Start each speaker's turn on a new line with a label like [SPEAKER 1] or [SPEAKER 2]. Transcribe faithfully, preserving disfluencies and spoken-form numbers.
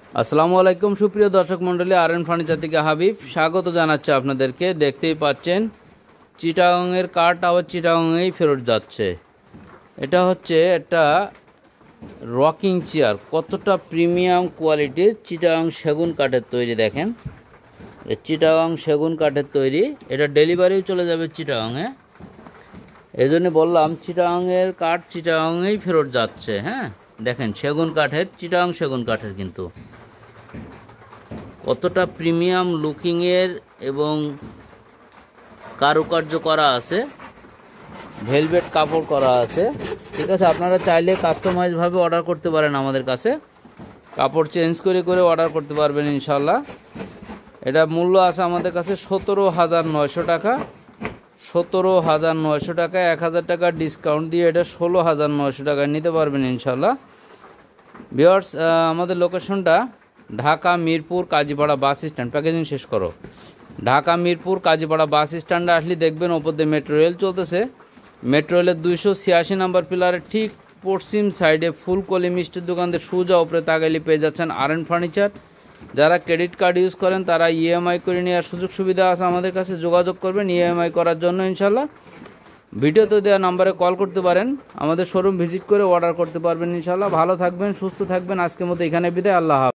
[SPEAKER 1] আসসালামু আলাইকুম সুপ্রিয় দর্শক মণ্ডলী, আর এন ফার্নিচার থেকে হাবিব স্বাগত জানাচ্ছি আপনাদেরকে। দেখতেই পাচ্ছেন চিটাগাংয়ের কাঠ আবার চিটাগাংয়েই ফেরত যাচ্ছে। এটা হচ্ছে একটা রকিং চেয়ার, কতটা প্রিমিয়াম কোয়ালিটির চিটাগাং সেগুন কাঠের তৈরি। দেখেন চিটাগাং সেগুন কাঠের তৈরি, এটা ডেলিভারিও চলে যাবে চিটাগাংয়ে। এই জন্য বললাম চিটাগাংয়ের কাঠ চিটাগাংয়েই ফেরত যাচ্ছে। হ্যাঁ দেখেন সেগুন কাঠের, চিটাগাং সেগুন কাঠের কিন্তু কতটা প্রিমিয়াম লুকিংয়ের এবং কারুকার্য করা আছে, ভেলভেট কাপড় করা আছে। ঠিক আছে, আপনারা চাইলে কাস্টমাইজভাবে অর্ডার করতে পারেন আমাদের কাছে, কাপড় চেঞ্জ করে করে অর্ডার করতে পারবেন ইনশাল্লাহ। এটা মূল্য আছে আমাদের কাছে সতেরো হাজার নয়শো টাকা, সতেরো হাজার নয়শো টাকা, এক হাজার টাকা ডিসকাউন্ট দিয়ে এটা ষোলো হাজার নয়শো টাকায় নিতে পারবেন ইনশাল্লাহ। ভিউয়ার্স, আমাদের লোকেশনটা Dhaka Mirpur Kazipara bus stand. Packaging শেষ করো। ঢাকা মিরপুর কাজীপাড়া বাস স্ট্যান্ডে আসলে দেখবেন ওপর দিয়ে মেট্রো রেল চলতেছে। মেট্রো রেলের দুইশো ছিয়াশি নাম্বার পিলারের ঠিক পশ্চিম সাইডে ফুলকলি মিষ্টির দোকানদের সোজা উপরে তাকাইলে পেয়ে যাচ্ছেন আর এন ফার্নিচার। যারা ক্রেডিট কার্ড ইউজ করেন তারা ইএমআই করে নেওয়ার সুযোগ সুবিধা আছে, আমাদের কাছে যোগাযোগ করবেন ইএমআই করার জন্য ইনশাল্লাহ। ভিডিওতে দেওয়া নাম্বারে কল করতে পারেন, আমাদের শোরুম ভিজিট করে অর্ডার করতে পারবেন ইনশাল্লাহ। ভালো থাকবেন, সুস্থ থাকবেন। আজকের মতো এখানে বিদায়, আল্লাহ হাফেজ।